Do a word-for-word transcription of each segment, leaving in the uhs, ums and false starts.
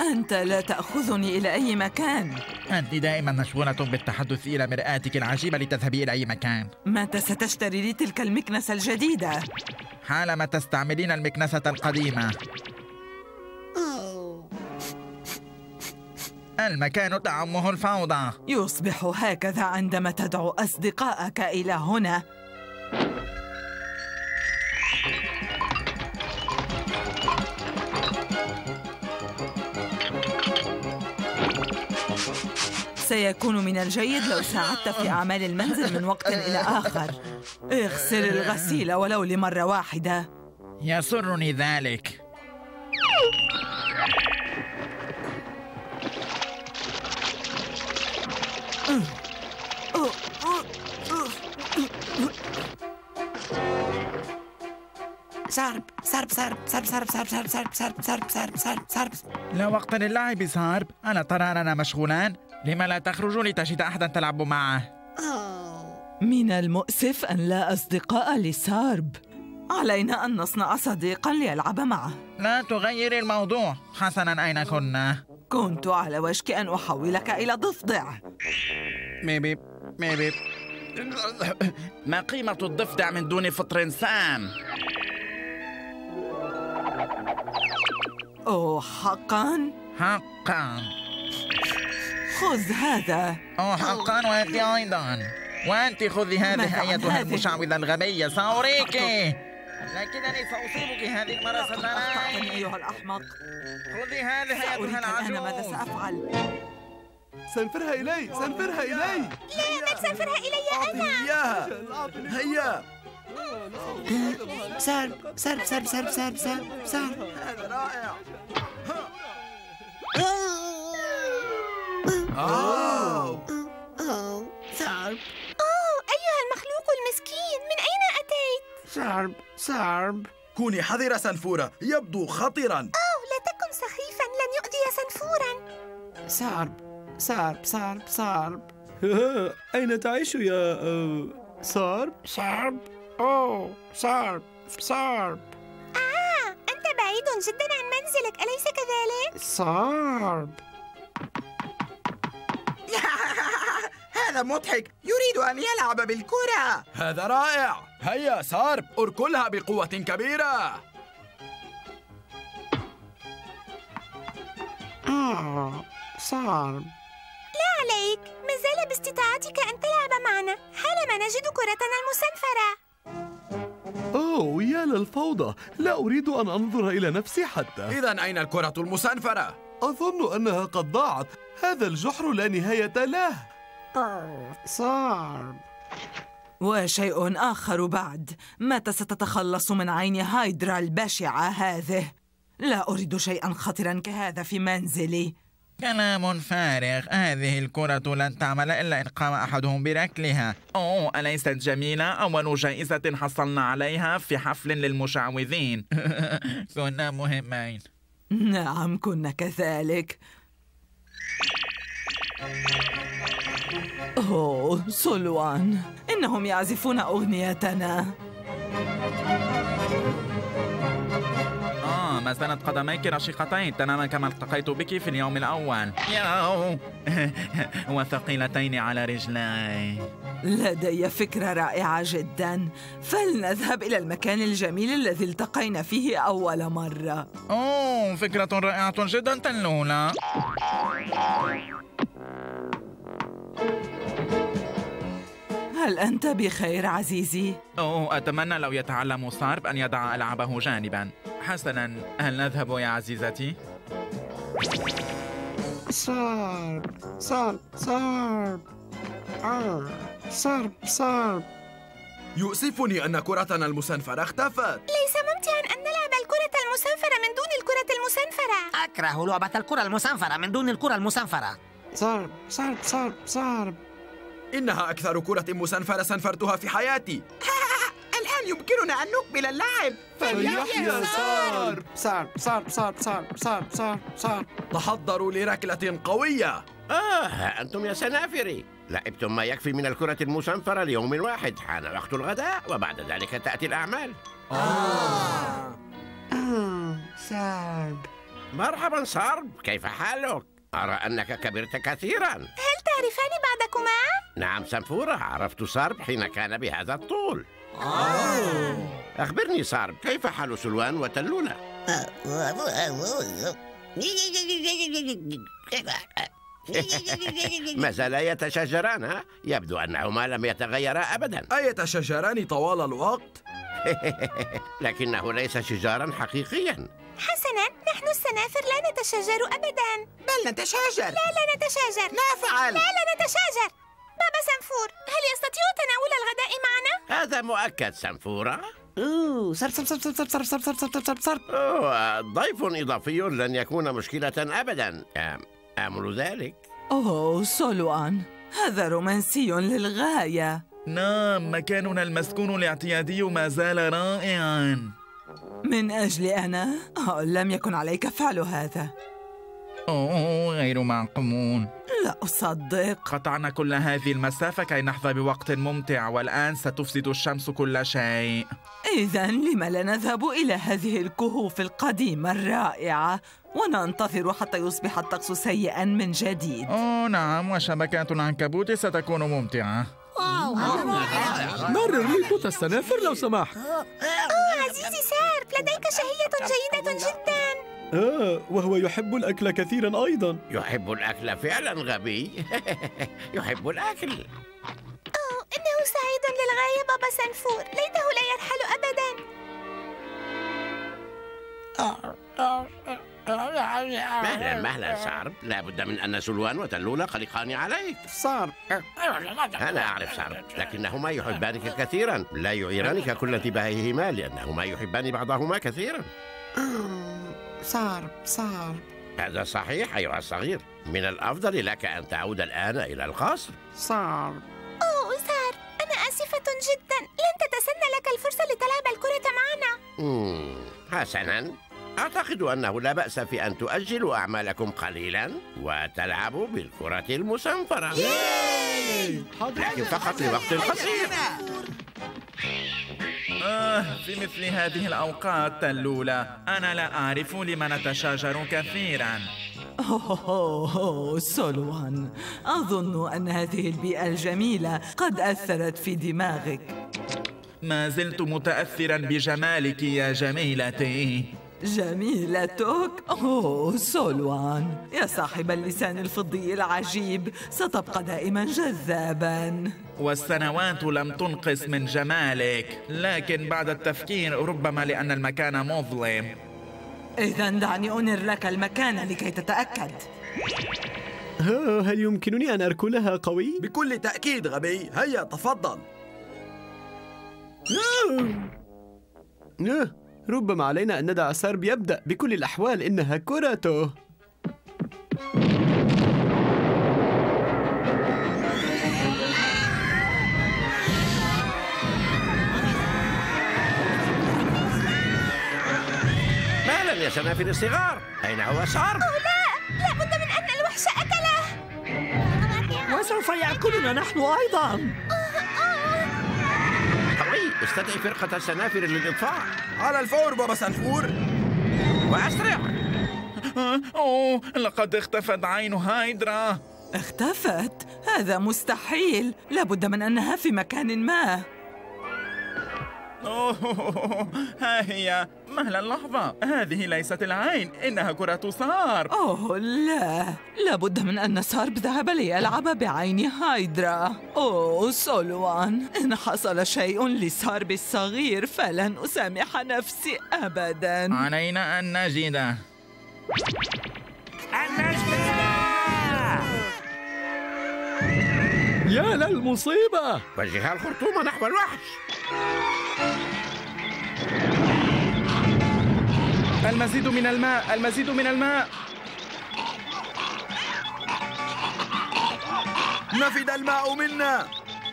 أنت لا تأخذني إلى أي مكان. أنت دائما مشغولة بالتحدث إلى مرآتك العجيبة لتذهبي إلى أي مكان. متى ستشتري لي تلك المكنسة الجديدة؟ حالما تستعملين المكنسة القديمة. المكان تعمه الفوضى. يصبح هكذا عندما تدعو أصدقائك إلى هنا. سيكون من الجيد لو ساعدت في أعمال المنزل من وقت إلى آخر. اغسل الغسيل ولو لمرة واحدة. يسرني ذلك. سارب سارب سارب سارب سارب سارب سارب سارب سارب سارب سارب سارب سارب. لا وقت للعب سارب. ألا ترى أننا مشغولان؟ لما لا تخرج لتجد أحدا تلعب معه؟ من المؤسف أن لا أصدقاء لسارب. علينا أن نصنع صديقا ليلعب معه. لا تغير الموضوع. حسنا، أين كنا؟ كنت على وشك أن أحولك إلى ضفدع. ميبيب ميبيب. ما قيمة الضفدع من دون فطر إنسان؟ أوه، حقا؟ حقا. خذ هذا. أوه حقا، وأنت أيضا. وأنت خذي هذه أيتها المشعوذة الغبية، سأريك. لكنني سأصيبك هذه المرة سترى. أخطأتني أيها الأحمق. خذي هذه أيتها العجوز. الآن ماذا سأفعل؟ سنفرها إلي، سنفرها إلي. لا، بل سنفرها إلي أنا. إياها. هيا. سارب سارب سارب سارب سارب سارب سارب. هذا رائع. أوه أوه سارب. أوه أيها المخلوق المسكين، من أين أتيت؟ سارب سارب. كوني حذرة سنفورة، يبدو خطرا. أوه لا تكن سخيفا، لن يؤذي سنفورا. سارب سارب سارب سارب. أين تعيش يا سارب؟ سارب. أوه سارب سارب. آه أنت بعيد جدا عن منزلك، أليس كذلك؟ سارب. هذا مضحك، يريد أن يلعب بالكرة. هذا رائع. هيا سارب، اركلها بقوة كبيرة. آه سارب. لا عليك، ما زال باستطاعتك أن تلعب معنا حالما نجد كرتنا المسنفرة. أوه يا للفوضى، لا أريد أن أنظر إلى نفسي حتى. إذن أين الكرة المسنفرة؟ أظن أنها قد ضاعت. هذا الجحر لا نهاية له. سارب. وشيء آخر بعد، متى ستتخلص من عين هايدرا البشعة هذه؟ لا أريد شيئا خطرا كهذا في منزلي. كلام فارغ. هذه الكرة لن تعمل إلا إن قام أحدهم بركلها. أوه، أليست جميلة؟ أول جائزة حصلنا عليها في حفل للمشعوذين. كنا مهمين. نعم كنا كذلك. أوه سلوان، إنهم يعزفون أغنيتنا. آه، ما زالت قدميك رشيقتين تماما كما التقيت بك في اليوم الأول. ياو. وثقيلتين على رجلي. لدي فكرة رائعة جدا، فلنذهب إلى المكان الجميل الذي التقينا فيه أول مرة. أوه، فكرة رائعة جدا تلولا. هل أنت بخير عزيزي؟ أوه، أتمنى لو يتعلم سارب أن يضع ألعابه جانبا. حسنا، هل نذهب يا عزيزتي؟ سارب سارب سارب. آه سارب سارب. يؤسفني أن كرتنا المسنفرة اختفت. ليس ممتعا أن نلعب الكرة المسنفرة من دون الكرة المسنفرة. أكره لعبة الكرة المسنفرة من دون الكرة المسنفرة. سارب سارب سارب سارب. إنها أكثر كرة مسنفرة سنفرتها في حياتي. الآن يمكننا أن نكمل اللعب. فليحيا سارب. سارب سارب سارب سارب سارب سارب سارب. تحضروا لركلة قوية. آه، أنتم يا سنافري لعبتم ما يكفي من الكرة المسنفرة ليوم واحد. حان وقت الغداء وبعد ذلك تأتي الأعمال. آه. آه. سارب. مرحبا صارب، كيف حالك؟ أرى أنك كبرت كثيرا. هل تعرفان بعضكما؟ نعم سنفورة، عرفت صارب حين كان بهذا الطول. أوه. أخبرني صارب، كيف حال سلوان وتلولة؟ ما زالا يتشاجران، ها؟ يبدو أنهما لم يتغيرا أبدا. أيتشاجران طوال الوقت؟ لكنه ليس شجارا حقيقيا. حسنا، نحن السنافر لا نتشاجر أبدا. بل نتشاجر. لا لا نتشاجر. نفعل. لا لا نتشاجر. بابا سنفور، هل يستطيع تناول الغداء معنا؟ هذا مؤكد سنفورة. أوه صرب صرب صرب صرب صرب صرب صرب صرب صرب صرب. أوه، ضيف إضافي لن يكون مشكلة أبدا. آمل ذلك. أوه سولوان، هذا رومانسي للغاية. نعم، مكاننا المسكون الاعتيادي ما زال رائعاً. من أجلي أنا؟ أوه، لم يكن عليك فعل هذا. أوه غير معقول. لا أصدق. قطعنا كل هذه المسافة كي نحظى بوقت ممتع، والآن ستفسد الشمس كل شيء. إذن لم لا نذهب إلى هذه الكهوف القديمة الرائعة وننتظر حتى يصبح الطقس سيئاً من جديد؟ أوه نعم، وشبكات العنكبوت ستكون ممتعة. مرر لي توت السنافر لو سمحت. أوه عزيزي سارب، لديك شهية جيدة جدا. آه، وهو يحب الأكل كثيرا أيضا. يحب الأكل فعلا غبي. يحب الأكل. أوه إنه سعيد للغاية بابا سنفور، ليته لا يرحل أبدا. مهلا مهلا صارب، لا بد من أن سلوان وتلولة قلقان عليك. صارب، أنا أعرف صارب، لكنهما يحبانك كثيرا، لا يعيرانك كل انتباههما لأنهما يحبان بعضهما كثيرا. صارب صارب. هذا صحيح أيها الصغير، من الأفضل لك أن تعود الآن إلى القصر. صارب. أوه سارب، أنا آسفة جدا، لن تتسنى لك الفرصة لتلعب الكرة معنا. مم. حسنا، أعتقد أنه لا بأس في أن تؤجلوا أعمالكم قليلا وتلعبوا بالكرة المسنفرة، لكن فقط لوقت قصير. آه في مثل هذه الأوقات تلولة، أنا لا أعرف لما نتشاجر كثيرا. أوه سولوان، أظن أن هذه البيئة الجميلة قد أثرت في دماغك. ما زلت متأثرا بجمالك يا جميلتي. جميلتك؟ أوه سولوان، يا صاحب اللسان الفضي العجيب، ستبقى دائما جذابا. والسنوات لم تنقص من جمالك، لكن بعد التفكير ربما لأن المكان مظلم. إذن دعني أنر لك المكان لكي تتأكد. ها، هل يمكنني أن أركلها قوي؟ بكل تأكيد غبي، هيا تفضل. آه، ربما علينا أن ندع سارب يبدأ، بكل الأحوال إنها كرته. مالا يا سنافر الصغار، أين هو سارب؟ أوه لا، لا بد من أن الوحش أكله. وسوف يأكلنا نحن أيضا. قوي، استدعي فرقة السنافر للإطفاء. على الفور بابا سنفور. وأسرع. أوه لقد اختفت عين هايدرا. اختفت؟ هذا مستحيل، لابد من أنها في مكان ما. أوه ها هي، مهلا لحظة، هذه ليست العين، إنها كرة سارب. أوه لا، لابد من أن سارب ذهب ليلعب بعين هايدرا. أوه سولوان، إن حصل شيء لسارب الصغير فلن أسامح نفسي أبدا. علينا أن نجده. يا للمصيبة! وجه الخرطوم نحو الوحش. المزيد من الماء، المزيد من الماء. نفد الماء منا.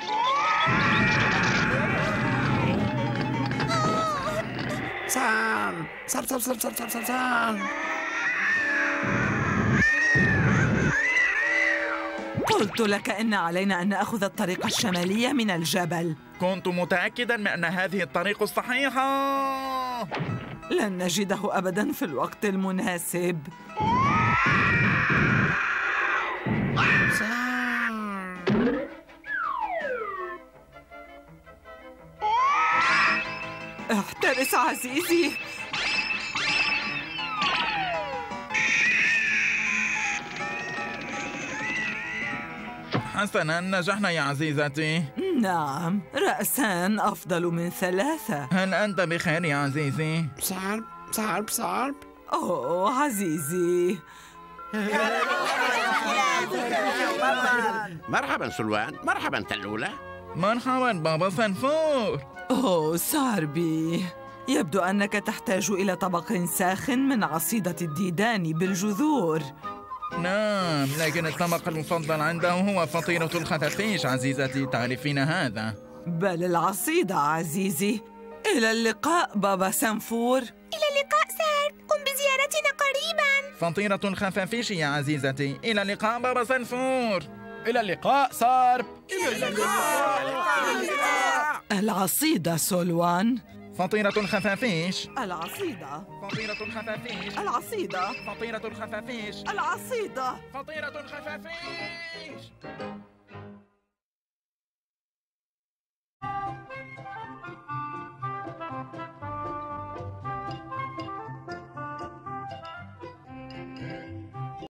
صارب صارب صارب صارب صارب صارب صارب. قلت لك إن علينا أن نأخذ الطريق الشمالية من الجبل. كنت متأكدا من أن هذه الطريق الصحيحة. لن نجده أبداً في الوقت المناسب. احترس عزيزي. حسناً، نجحنا يا عزيزتي. نعم، رأسان أفضل من ثلاثة. هل أنت بخير يا عزيزي؟ سارب سارب سارب. أوه عزيزي. مرحبا سلوان، مرحبا تلولة. مرحبا بابا سنفور. أوه ساربي، يبدو أنك تحتاج إلى طبق ساخن من عصيدة الديدان بالجذور. نعم، لكن الطبق المفضل عنده هو فطيرة الخفافيش عزيزتي، تعرفين هذا. بل العصيدة عزيزي. إلى اللقاء بابا سنفور. إلى اللقاء سارب، قم بزيارتنا قريباً. فطيرة الخفافيش يا عزيزتي. إلى اللقاء بابا سنفور. إلى اللقاء سارب. إلى اللقاء. العصيدة سولوان. فطيرة الخفافيش. العصيدة. فطيرة الخفافيش. العصيدة. فطيرة الخفافيش. العصيدة. فطيرة الخفافيش.